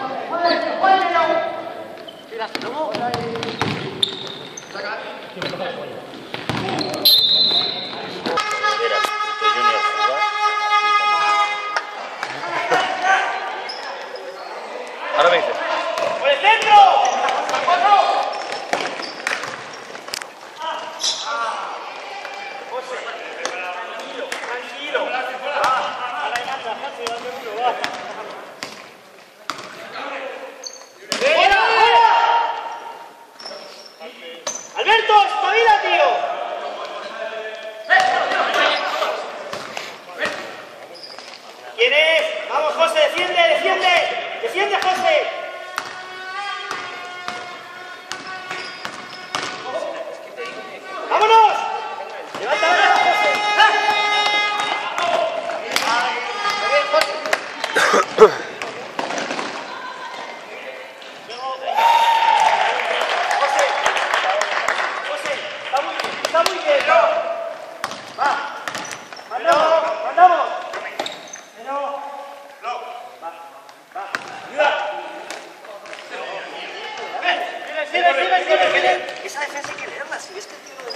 Ahora me dice. ¡Por el centro! Tranquilo. A la engancha, José, dame uno, va. ¡Fuera, fuera! ¡Alberto, espabila, tío! ¿Quién es? Vamos, José, defiende, defiende. ¡Defiende, José! ¡Vámonos! ¡Levanta ahora, José! José, está muy bien, ¿no? Va, mandamos. Pero... Sigue. Esa defensa hay que leerla, si ves que el tío